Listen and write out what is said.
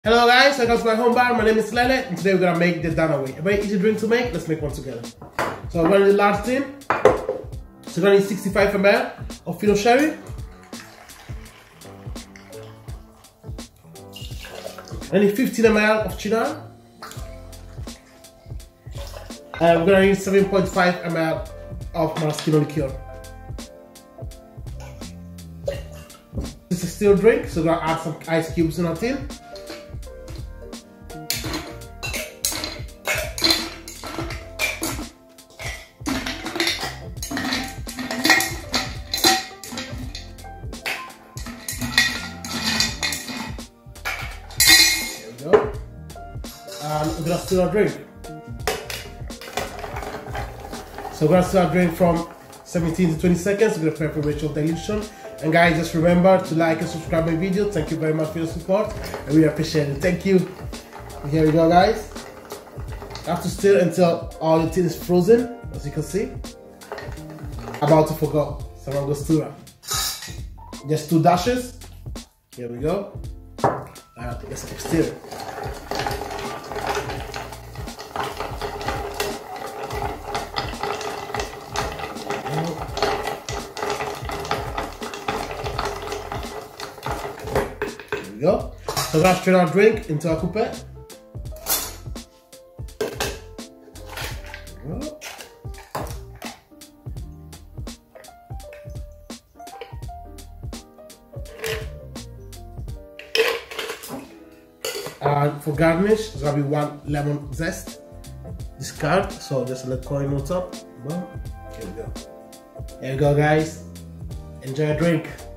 Hello guys, welcome to my home bar. My name is Lele and today we're gonna make the Danaway. A very easy drink to make. Let's make one together. So I'm running the large tin. So we're gonna need 65 ml of Fino Sherry. I need 15 ml of Cynar. And we're gonna need 7.5 ml of Maraschino liqueur. This is a still drink, so we're gonna add some ice cubes in our tin. And we're gonna stir our drink. So we're gonna stir our drink from 17 to 20 seconds. We're gonna prepare for ritual dilution. And guys, just remember to like and subscribe my video. Thank you very much for your support. I really appreciate it. Thank you. And here we go, guys. You have to stir until all the tin is frozen, as you can see. About to forget. So I'm gonna go stir. Just 2 dashes. Here we go. Alright, let's keep stirring. Go. So we're gonna strain our drink into a coupette. And for garnish, there's gonna be 1 lemon zest. Discard, so just a little coin on top. Boom. Here we go. There you go, guys. Enjoy your drink.